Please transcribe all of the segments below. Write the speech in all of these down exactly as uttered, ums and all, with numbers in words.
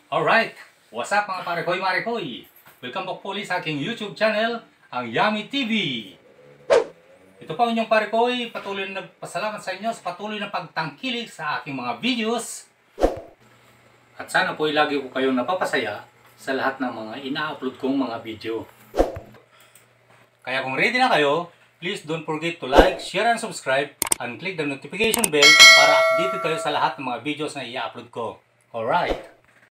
Alright, what's up mga parekoy marekoy? Welcome back po ulit sa aking YouTube channel, ang Yummy T V. Ito pa inyong parekoy, patuloy na nagpasalamat sa inyo sa patuloy na pagtangkilik sa aking mga videos. At sana po lagi ko kayong napapasaya sa lahat ng mga ina-upload kong mga video. Kaya kung ready na kayo, please don't forget to like, share, and subscribe, and click the notification bell para updated kayo sa lahat ng mga videos na i-upload ko. Alright!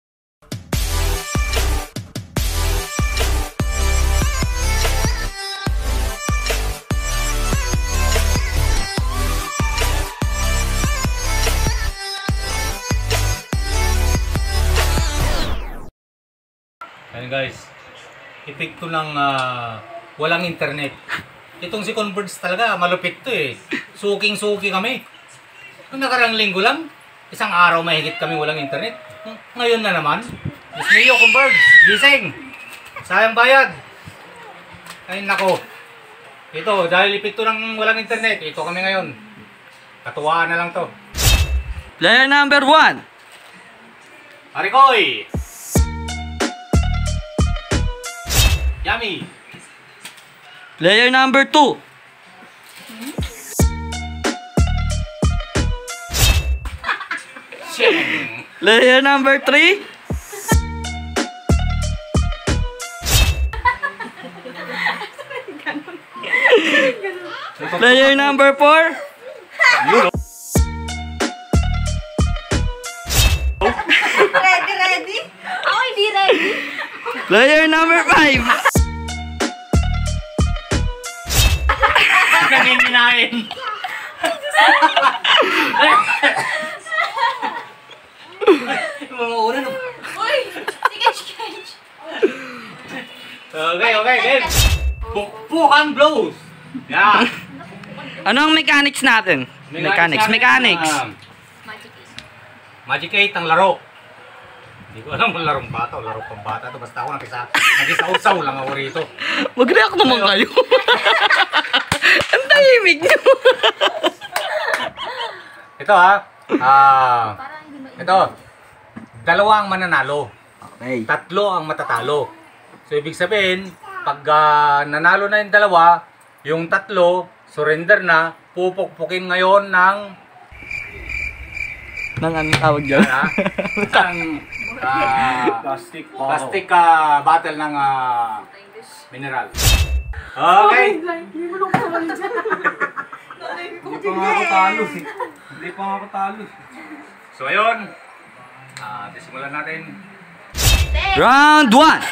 Ayan guys, epekto ng uh, walang internet. Itong si Converge talaga, malupit to eh. Suking-suki kami. Nung nakarang linggo lang, isang araw mahigit kami walang internet. Ngayon na naman, Diyos mio, Converge, gising! Sayang bayad! Ay nako. Ito, dahil epekto ng walang internet, ito kami ngayon. Katuwaan na lang to. Player number one. Parikoy! Yummy! Player number two. Shing! Player number three. Player number four. Ready, ready? Ako hindi ready. Player number five. Nangininain! Mga una no? Uy! Sige, sige. Okay, okay, game! Pukpukan blows! Yeah! Ano ang mechanics natin? Mechanics, mechanics. Um, Magic eight. Magic eight ang laro. Hindi ko alam kung larong bata o laro pang bata to. Basta ako nakisa, nakisa-usaw lang ako rito. Mag-react naman kayo. Ang tahimik niyo. Ito ha. Ah, Parang hindi mainit. ito. Dalawa ang mananalo. Okay. Tatlo ang matatalo. So ibig sabihin, pag uh, nanalo na yung dalawa, yung tatlo, surrender na, pupukpukin ngayon ng Nang anong tawag dyan? uh, ng uh, plastic, plastic uh, bottle ng uh, mineral. Okay. Hindi pa nga ako talo eh. Hindi pa nga ako talo. So ayun, uh, simulan natin. Round one.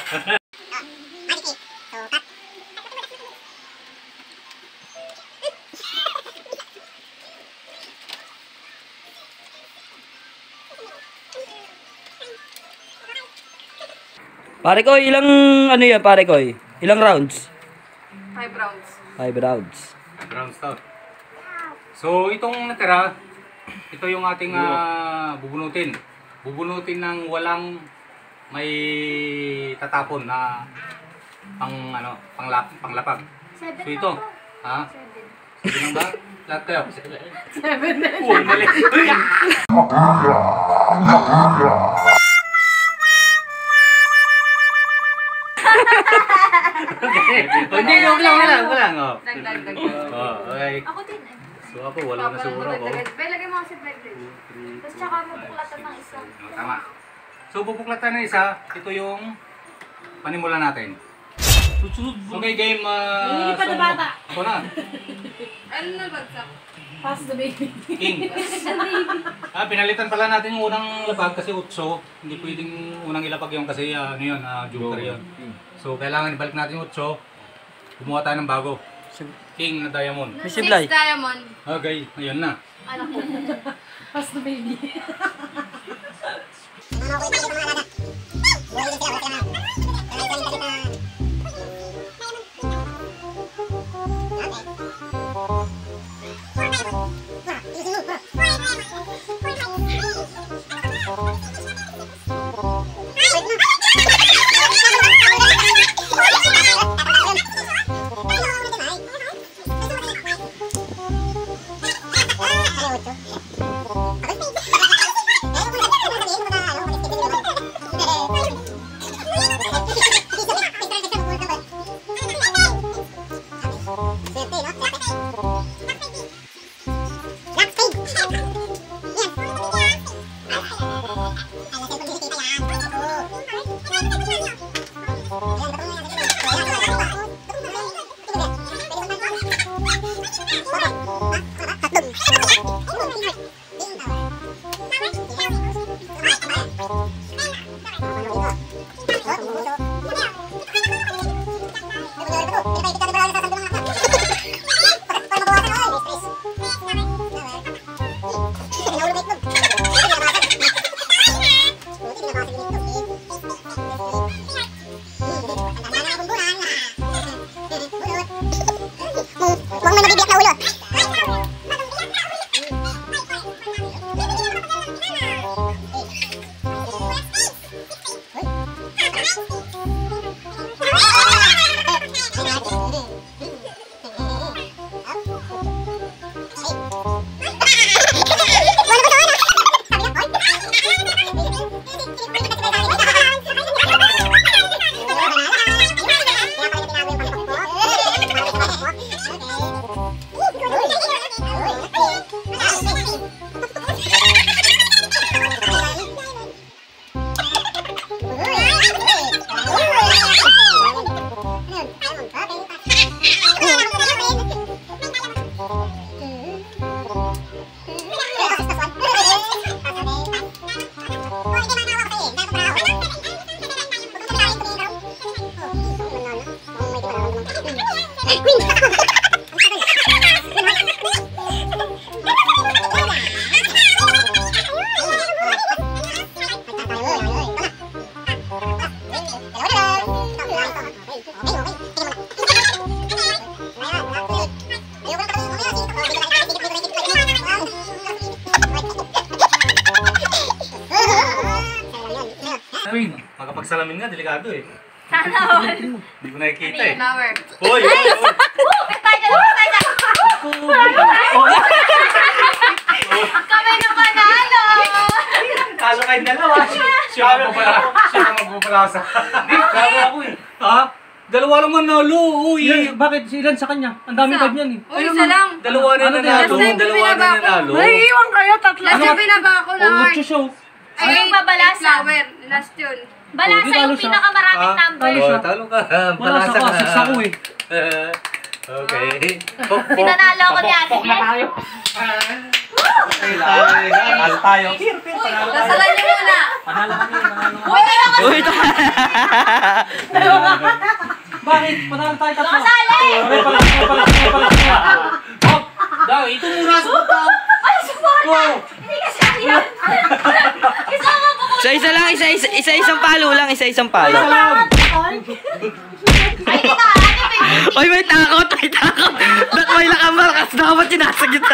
Pare ko, ilang ano yan pare ko? Ilang rounds? Five rounds. Five rounds. Brown stout. So itong natira, ito yung ating uh, bubunutin. Bubunutin ng walang may tatapon na pang ano, panglap, panglapag. Seven So ito, lang ha? to. Seven. Sige lang ba? Lahat kayo. Seven na. Oh, mali. Hindi, huwag lang, wala, wala lang. Oh. Dagdag, dagdag. Oh, okay. Ako din eh. So ako, wala na siguro ako. Bay, lagay mo kasi dagdag. Tapos tsaka mo buklatan ng isa. Oh, tama. So bubuklatan na isa, ito yung panimula natin. Okay, game. Uh, Lilipad na so, bata. Ako na. Ano na bagsak? Pass the baby. King. Ah, pinalitan pala natin yung unang lapag kasi utso. Hindi pwedeng unang ilapag yung kasi uh, ano yun, uh, joker yun. So kailangan ibalik natin yung utso. Gumawa tayo ng bago. King na diamond. Mister Six Blay. diamond. Okay, ayun na. Anak ko. Pass the baby. Thank you. Magapagsalamin nga, delikado eh. Sana all. Hindi ko nakikita eh. Flower. Hoy! Ay! Woo! Tayo dyan! Tayo dyan! Kami na panalo! Talo kayo dalawa. Siya ang magpapala. Siya ang magpapalasa. Hindi, talo ako eh. Ha? Dalawa lang manalo. Uy! Ilan, bakit? Ilan sa kanya? Ang dami Isa. card niyan eh. Uy, isa lang. Dalawa na Ano nanalo. din? Dalawa na nanalo. May iwan kayo, tatlo. Last yung binaba ko na Oh, heart. what's show? Ay, yung babalasa. Flower. Last yun. Balasa Oh, di talo yung siya. pinakamaraming Ah, number. talo siya. Oh, talo ka. Wala sa Balasa kasis ka. ako eh. Okay. Pok, pok. Pinanalo ko ni Ate. Pok na tayo. Panalo tayo. Dasalan niyo muna. Panalo kami, panalo kami. Uy, kayo kasi. Uy, Bakit? Panalo tayo tatlo. Kasali! Pare pala, pare pala, pare pala. Hop! Daw, ito muna sa buto. Ay, suporta! Hindi kasi ako yan. Isama ko ko. Isa-isa lang, isa-isa, isa-isang palo lang, isa-isang palo. Ay, dito, ate, baby. Oy, may takot, may takot. Ba't may nakamarkas dapat sinasa gitna?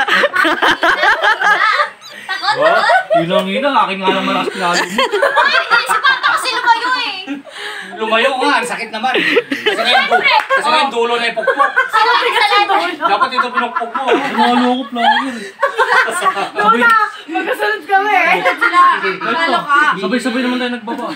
Takot, takot. Ilang ina, akin nga lang malakas pinalo mo. Ay, inisip ko kasi lumayo eh. Lumayo nga, ang sakit naman. Kasi nga yung, du- kasi nga yung dulo na yung pukpok. Sino ang kasalanan? Dapat ito pinukpok mo. Panalo ko, player. Sabay, Magkasunod kami eh. Sila, talo ka. sabay-sabay naman tayo nagbaba.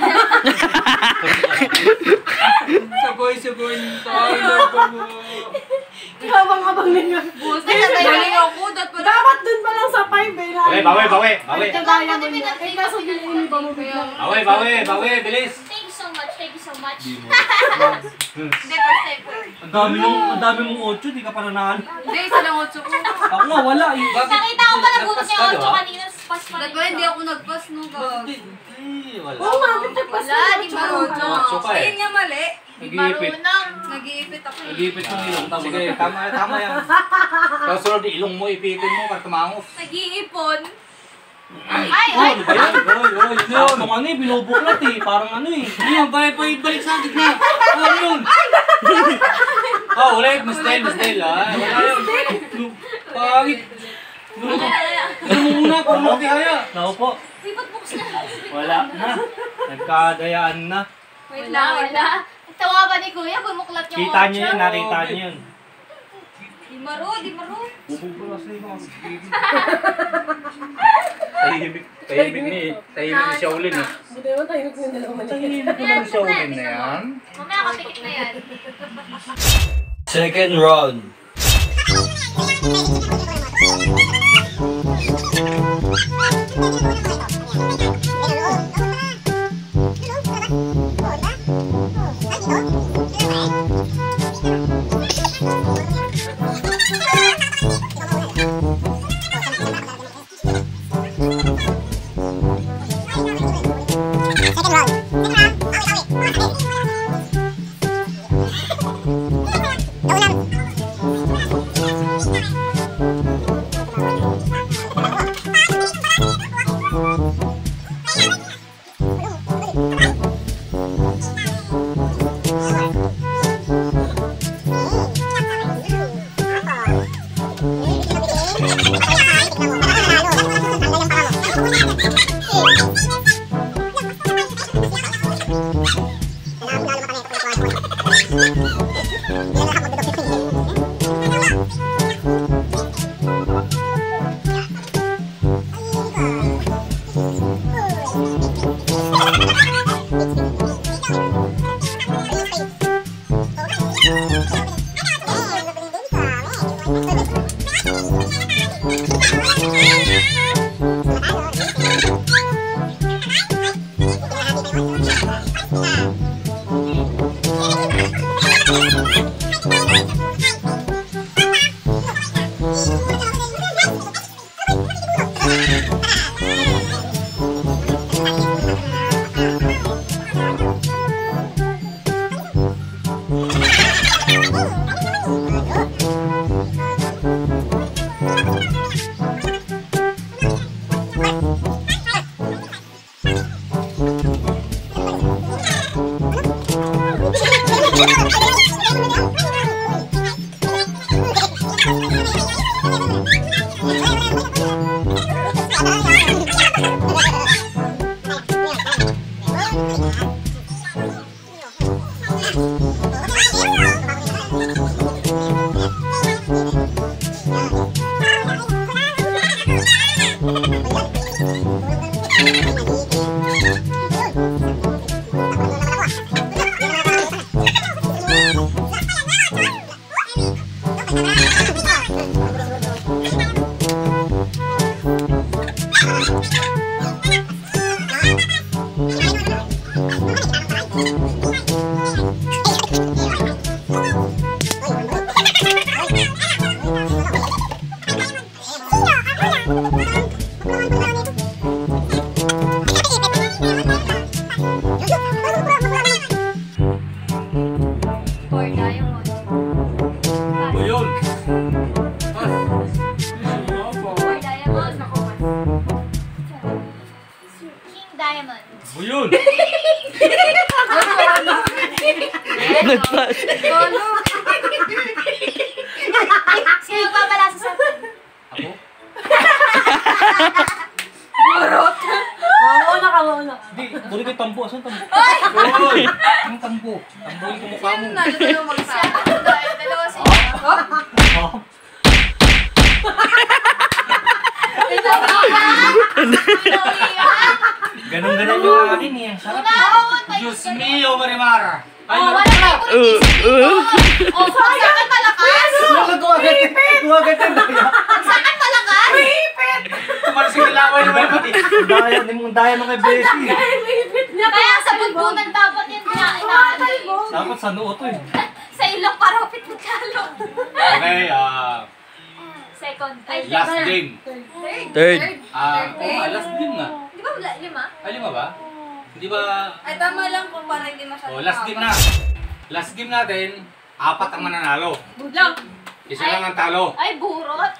Sabay-sabay tayo nagbaba. Habang-habang ninyo. Buti na galing ako. Dapat dun pa lang sa five eh. Bawi, bawi, bawi, bawi. Kagaya mo niya. Eh kaso yung iba mo biglang. Bawi, bawi, bawi, bilis. Thank you so much, thank you so much. Hindi, first time ko. Ang dami mong, ang dami mong ocho, di ka pa nanalo. Hindi, isa lang otso ko. Ako nga, wala eh. Nakita ko pa nagutos Nagpas yung ka, di otso ba? kanina. Pas pa rin. Hindi ako nagpas no, gag. Hindi, wala. Oo nga, nagpas Wala, di na. marunong. Otso ka eh. Ayun nga mali. Di Nag-iipit. marunong. Nag-iipit ako eh. Nag-iipit ng ilong. Tama Sige, na. tama, tama yan. Tapos sunod, ilong mo, ipitin mo para tumangot. Nag-iipon. Ay, Oh, ay. ano ba yan? Oy, oy, Yun, yun. nung ano eh, binubuklat eh. Parang ano eh. Hindi yan, balik, balik, balik sa gitna. Oh, ano yun? Oh, ulit, mistel, mistel, ah. Wala yun. Pangit. Ano mo muna, kung mo tihaya. Naku po, Uy, ba't bukas na? wala na. Nagkadayaan na. Wala, Wait lang, wait lang. wala. Tawa ba ni Kuya? Bumuklat yung Kita otso. niyo yun, nakita niyo yun. Di maro, di maro. Bubuklas na yung Tahimik, tahimik ni, tahimik ni Shaolin eh. Buti naman tayo nagsin dalawa man. Tahimik naman ni Shaolin na yan. Mamaya kapikit na yan. Second round. Or diamond. O yun. Or diamond. King diamond. O yun. Nag-pass. Sino ba pala sa satin? Ako? Oo, nakauna. Hindi, buli ko yung tambo. Asan tambo? Oy! Ang tambo. Tamboy ko mukha mo. Dalawa magsama. Dalawa sa inyo. Ganun-ganun yung akin eh. Ang sarap. Diyos mio, Marimar. Ay, Oh, wala wala na. tayo Uh, uh. Oh, sakit malakas. Tuwagat tuwagat yung daya. Sakit malakas. Tumalas yung kilaway naman pati. Daya, yung daya ng kay Bessie. Kaya sa bunbunan dapat yan na inaanay. Dapat sa noo to eh. Sa ilong paropit mo talo. Okay, ah, Second. Ay, last game. Third. Ah, oh, last game na. Di ba wala? Lima? Ay, lima ba? Hindi ba? Ay, tama lang kung para hindi masyadong Oh, last game na. Last game natin, apat ang mananalo. Lang. Isa lang ang talo. Ay, burot.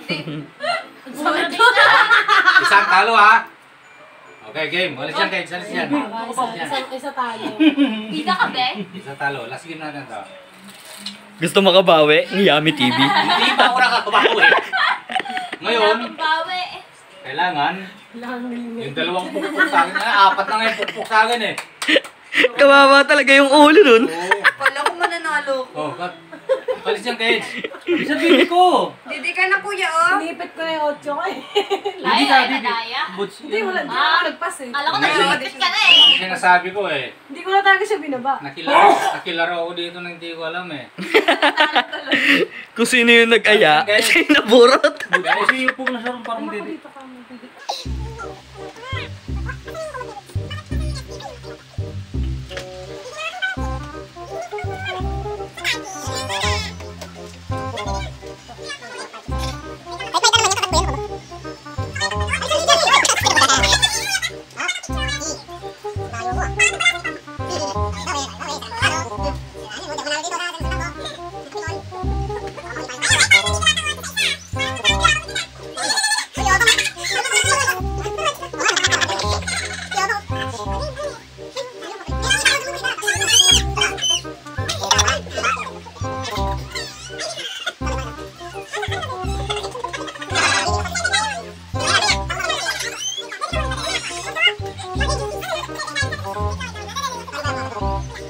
Isang talo ha. Okay, game. Walis yan, guys. Walis yan. Isa, isa tayo. Bida ka, be? Isa talo. Last game natin to. Gusto makabawi? Ng Yummy T V. Hindi pa ako nakakabawi. Ngayon, Bawi. kailangan Kailangan ng limit. yung dalawang pukpuk sa akin. Ah, apat na nga yung pukpuk sa akin eh. Kawawa talaga yung ulo nun. Oo. Wala ko mananalo. Oh, kat. Walis yan, guys. Isa bili ko. Didi ka na, kuya, oh. Inipit ko na yung otso ko eh. Laya, ka, ay, Didi. nadaya. Boots. Hindi, wala. Hindi Ah. ako nagpas eh. Kala ko nag-iipit ka na, eh. Yung sinasabi ko eh. Hindi ko na talaga siya binaba. Nakilaro, nakilaro ako dito nang hindi ko alam eh. Kung sino yung nag-aya, siya yung naburot. Kasi yung po na siya rin parang didi. Dito ka mo. Tayo mo.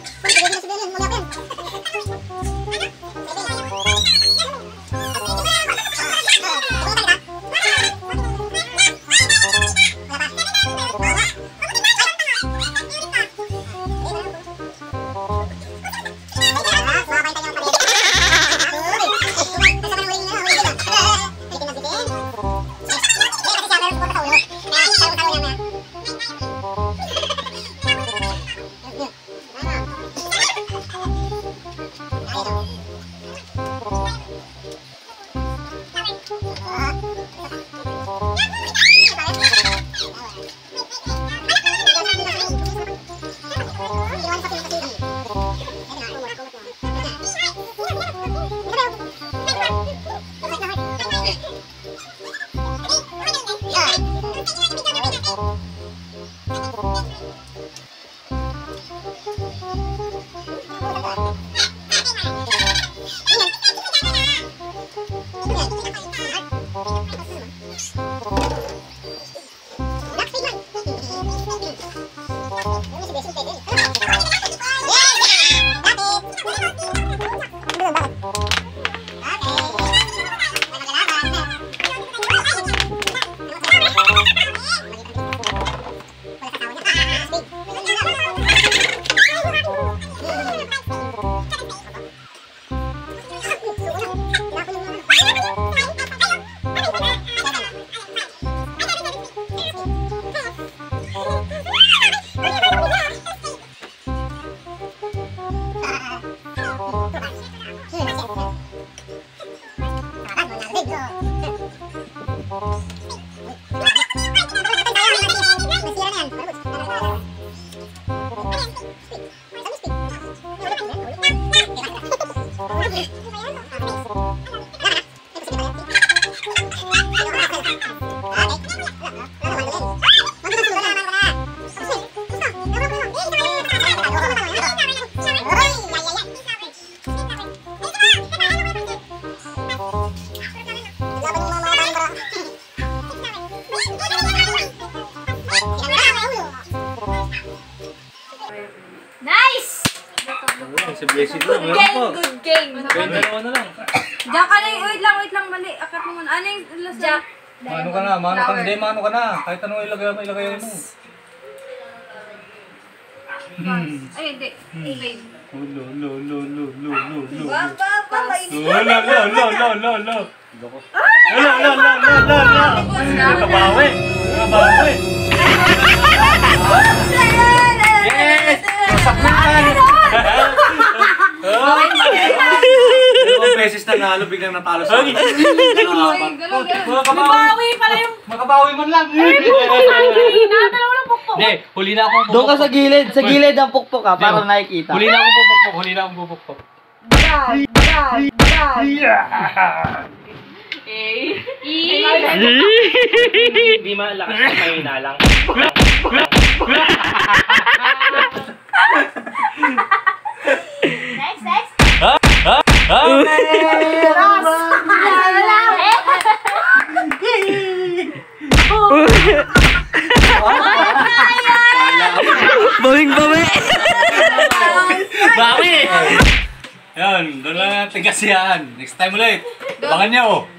Nice! Si Blessing ko, Good meron game, po. good game. Kaya dalawa na lang. Jack, ano yung, wait lang, wait lang, mali. Akat mo muna. Ano yung last Jack. Mano ka na, mano ka na, hindi, mano ka na. Kahit anong ilagay mo, ilagay mo. Hmm. Ay, hindi. Wait. Oh, lo, lo, lo, lo, lo, lo, lo. Ba, ba, ba, mainit. Oh, lo, lo, lo, lo, lo, lo. Lo, lo, lo, lo, lo, lo, lo. Nakabawi. Nakabawi. Yes! Wasak na yan! Dalawang beses na nalo, biglang natalo sa akin. Mabawi pala yung... Makabawi man lang. Dalawa lang pukpok. Hindi, huli na akong Doon ka sa gilid, sa gilid ang pukpok ka para nakikita. Huli na akong pupukpok, huli na akong pupukpok. Bagay, bagay, bagay. Hindi malakas na mahina lang. Next, next. Bawing bawi! Bawi! Yan, doon lang tigas yan. Next time ulit. Abangan nyo.